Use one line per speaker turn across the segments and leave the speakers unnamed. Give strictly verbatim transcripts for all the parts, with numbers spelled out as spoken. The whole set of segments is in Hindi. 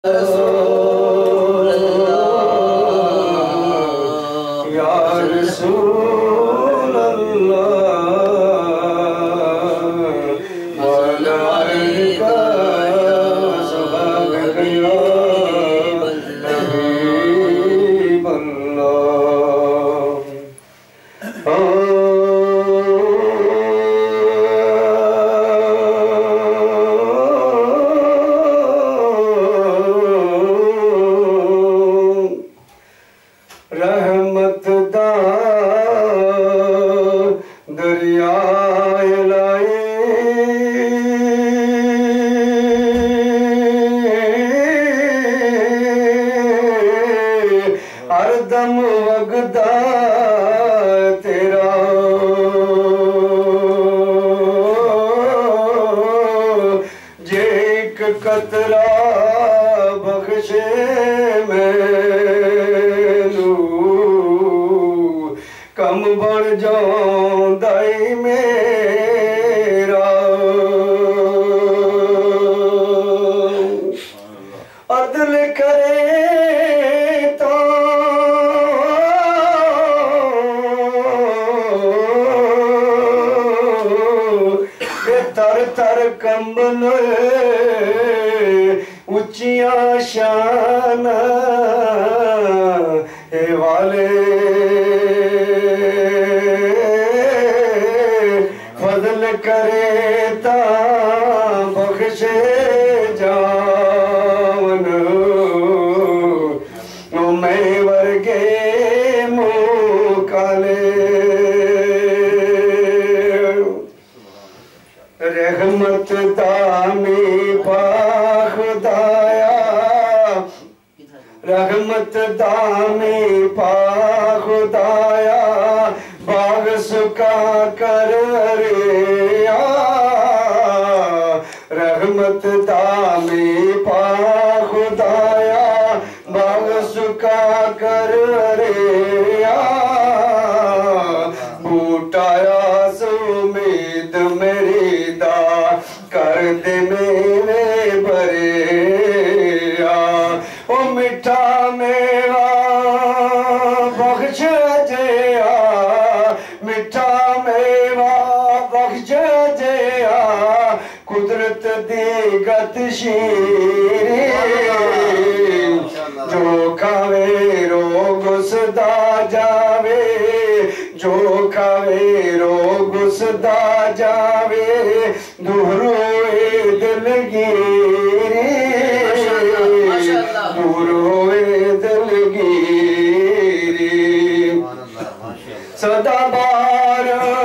रसूल अल्लाह या रसूल अल्लाह वलाइका या सहाबक या हबीब अल्लाह। रहमत दा दरिया लाए हरदम वगदा तेरा जे एक कतरा बख्शे मैनू कम बन जांदा ई मेरा। अदल करे तो तर तर कंबन उच्चिया शान ए वाले फजल करे ता बख्शे जावन ओ मैं वर्गे मुँह काले। रहमत दामी पाखुदाया रहमत दामी पाखुदाया बाग सुका कर रिया। रहमत दामी पाखुदाया बाग सुका कर रिया। बूटाया सुमीद मेरी दा कर दे मेरे बरेया। ओ मिठा मेवा बख्श जया मिठा मेवा बख्श जया कुदरत दी गतशीरी जो खावे रोग सदा जावे जो खावे रोग सदा जावे दूरोए दिलगीरी दूरोए दिलगीरी सदा बार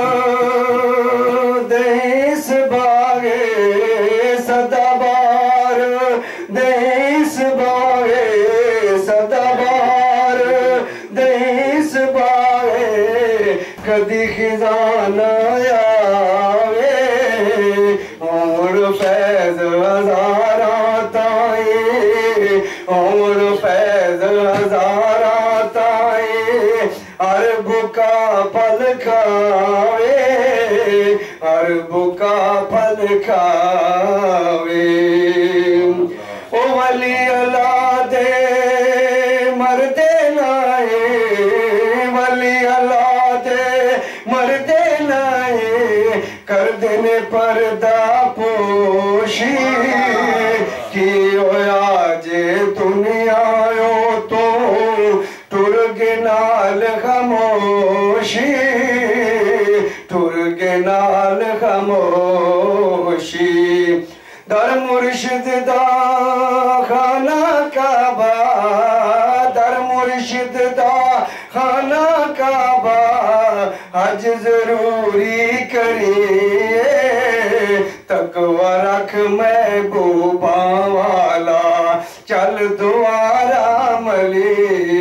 देश बागे सदा बार देश बागे सदा बार देश बागे कदी खिजाना आवे और फैज हजारा ताए और फैज हजारा ताए अरब का फल खावे अरब का फल खावे। ओ वली अल्लाह दे मरदे नाए वली अल्लाह दे मरदे नाए कर देने पर्दा पोशी की होया जे दुनिया तो टुर के नाल खामोशी टुर के नाल खामोशी। दर मुर्शिद दा खाना काबा दर मुर्शिद दा खाना काबा हज जरूरी करिए तकवा रख महबूबा वाला चल दुआरा मली।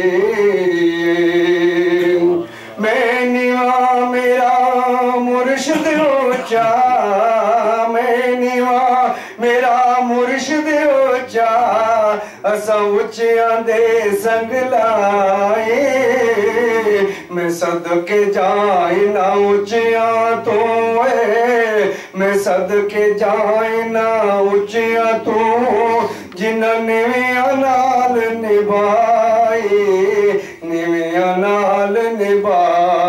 मैं निवा मेरा मुर्शिद ऊंचा मैं निवा मेरा मुर्शिद ऊंचा असा उच्चिया दे संग लाए मैं सदके जाए ना ऊंचिया तो मैं सदके जाए ना ऊंचिया तो जिन्हां निवियां नाल निभाए निवियां नाल निभाए।